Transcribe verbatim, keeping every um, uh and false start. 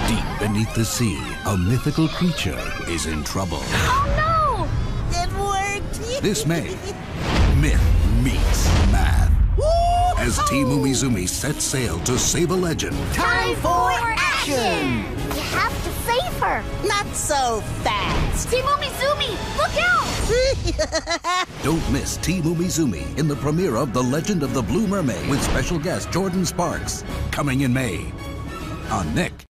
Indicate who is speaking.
Speaker 1: Deep beneath the sea, a mythical creature is in trouble.
Speaker 2: Oh no!
Speaker 3: It worked!
Speaker 1: This May, myth meets math. As Team Umizoomi sets sail to save a legend.
Speaker 3: Time for action!
Speaker 2: You have to save her!
Speaker 3: Not so fast!
Speaker 2: Team Umizoomi, look out!
Speaker 1: Don't miss Team Umizoomi in the premiere of The Legend of the Blue Mermaid with special guest Jordan Sparks. Coming in May on Nick.